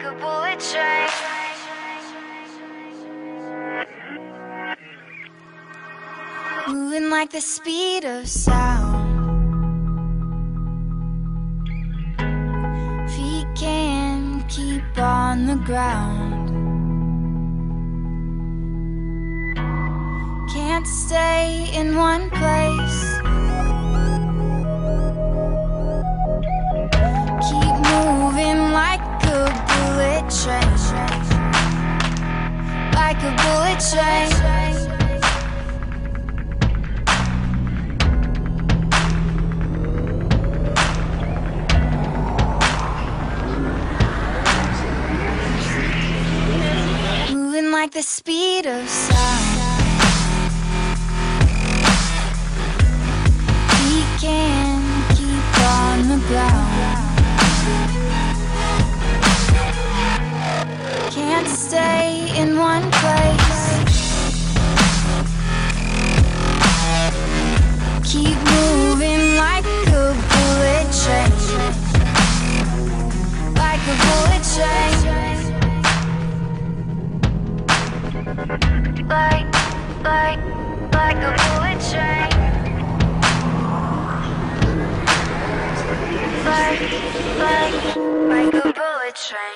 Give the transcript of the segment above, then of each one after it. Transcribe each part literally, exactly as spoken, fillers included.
a bullet train. Moving like the speed of sound. Feet can't keep on the ground. Can't stay in one place. Keep moving like a bullet train. Like a bullet train. Like the speed of sound. We can keep on the ground. Can't stay in one place. Keep moving like a bullet train. Like a bullet train. Like, like, like a bullet train. Like, like, like a bullet train.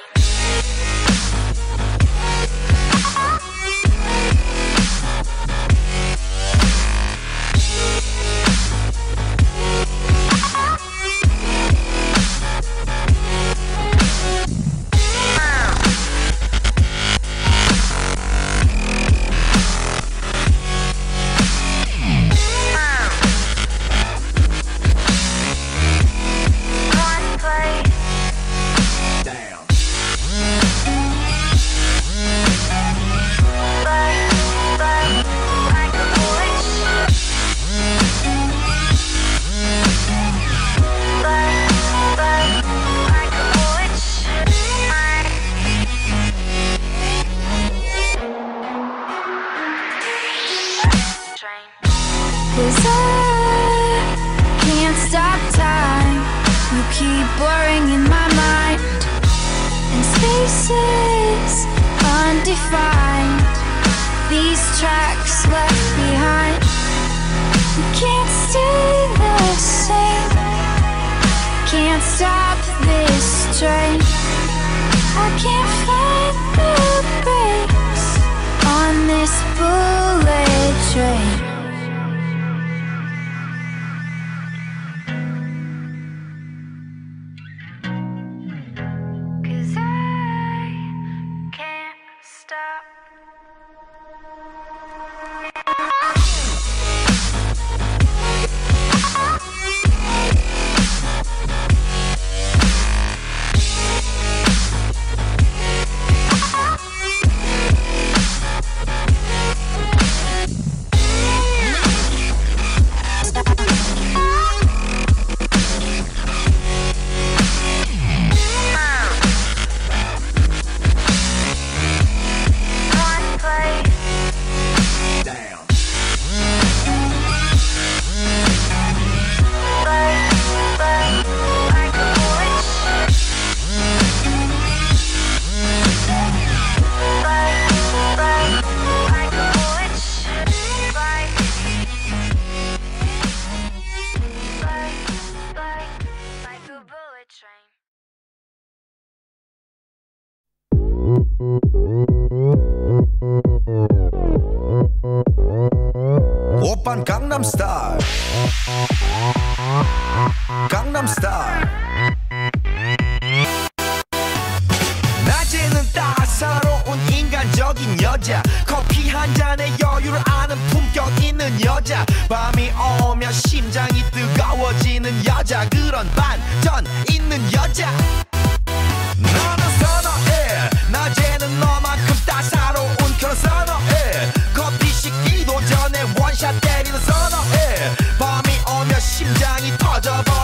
Cause I can't stop time. You keep blurring in my mind. And spaces undefined. These tracks left behind. You can't stay the same. Can't stop this train. I can't find the brakes on this bullet train. 오빤 강남스타일 강남스타일 낮에는 따사로운 인간적인 여자 커피 한 잔에 여유를 아는 품격 있는 여자 밤이 오면 심장이 뜨거워지는 여자 그런 반전 있는 여자 너는 선호해 낮에는 너만큼 따사로운 그런 선호해 커피 식기도 전에 원샷 때리는 선호해 밤이 오면 심장이 터져버려